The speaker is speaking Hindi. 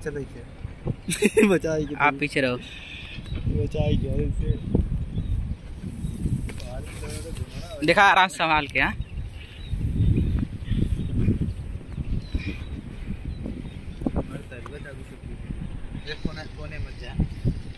चले क्या बचाएगी आप पीछे रहो। बचाएगी इसे देखा आराम से संभाल के। हाँ कोने मत जा।